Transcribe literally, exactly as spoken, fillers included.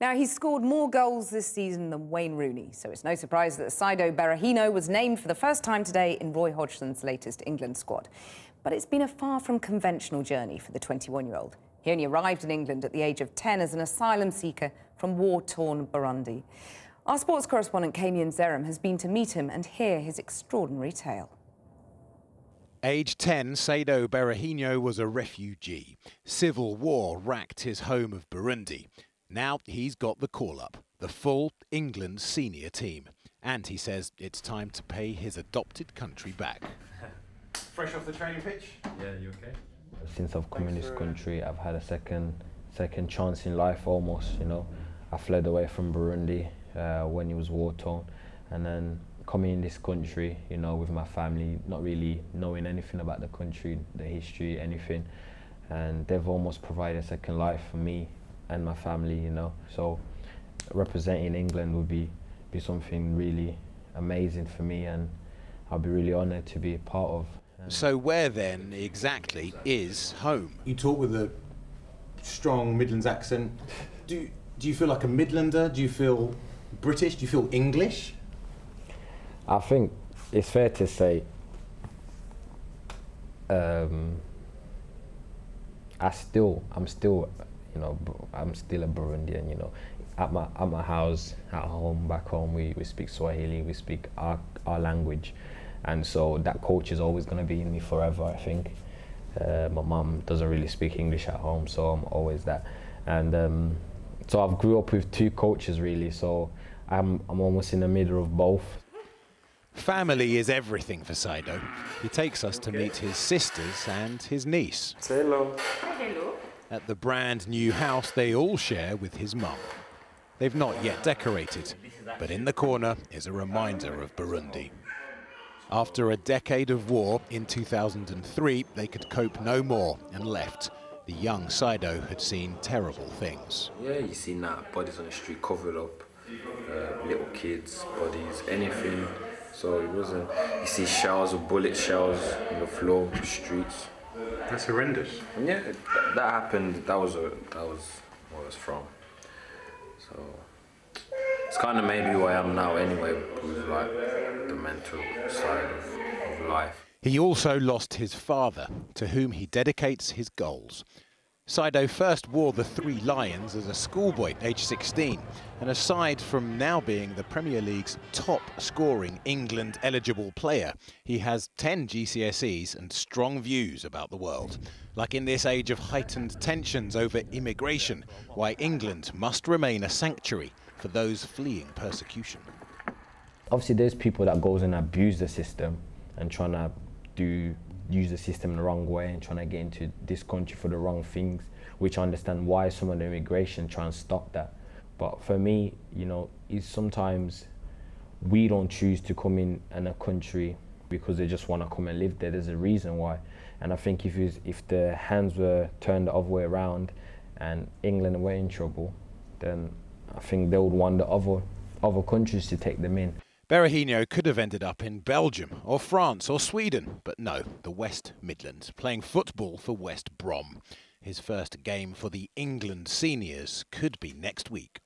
Now, he's scored more goals this season than Wayne Rooney, so it's no surprise that Saido Berahino was named for the first time today in Roy Hodgson's latest England squad. But it's been a far from conventional journey for the twenty-one-year-old. He only arrived in England at the age of ten as an asylum seeker from war-torn Burundi. Our sports correspondent Keme Nzerem has been to meet him and hear his extraordinary tale. Age ten, Saido Berahino was a refugee. Civil war racked his home of Burundi. Now he's got the call-up, the full England senior team. And he says it's time to pay his adopted country back. Fresh off the training pitch? Yeah, you okay? Since I've come in this country, I've had a second second chance in life almost, you know. I fled away from Burundi uh, when it was war-torn. And then coming in this country, you know, with my family, not really knowing anything about the country, the history, anything. And they've almost provided a second life for me and my family, you know. So representing England would be, be something really amazing for me, and I'll be really honoured to be a part of. So where then exactly is home? You talk with a strong Midlands accent. Do, do you feel like a Midlander? Do you feel British? Do you feel English? I think it's fair to say um, I still, I'm still, you know, I'm still a Burundian, you know. At my, at my house, at home, back home, we, we speak Swahili, we speak our, our language. And so that culture is always going to be in me forever, I think. Uh, my mum doesn't really speak English at home, so I'm always that. And um, so I've grew up with two cultures, really, so I'm, I'm almost in the middle of both. Family is everything for Saido. He takes us to meet his sisters and his niece. Say hello. Hello. At the brand new house they all share with his mum. They've not yet decorated, but in the corner is a reminder of Burundi. After a decade of war, in two thousand three, they could cope no more and left. The young Saido had seen terrible things. Yeah, you see now bodies on the street covered up, uh, little kids, bodies, anything. So it wasn't, you see shells of bullet shells on the floor, the streets. That's horrendous. And yeah, it, that happened, that was, a, that was where I was from. So it's kind of made me who I am now anyway, with like the mental side of, of life. He also lost his father, to whom he dedicates his goals. Saido first wore the three lions as a schoolboy, age sixteen, and aside from now being the Premier League's top-scoring England-eligible player, he has ten G C S Es and strong views about the world. Like in this age of heightened tensions over immigration, why England must remain a sanctuary for those fleeing persecution. Obviously, there's people that goes and abuse the system and trying to do use the system in the wrong way and trying to get into this country for the wrong things, which I understand why some of the immigration try and stop that. But for me, you know, it's sometimes we don't choose to come in in a country because they just want to come and live there. There's a reason why. And I think if, if the hands were turned the other way around and England were in trouble, then I think they would want the other, other countries to take them in. Berahino could have ended up in Belgium or France or Sweden, but no, the West Midlands, playing football for West Brom. His first game for the England seniors could be next week.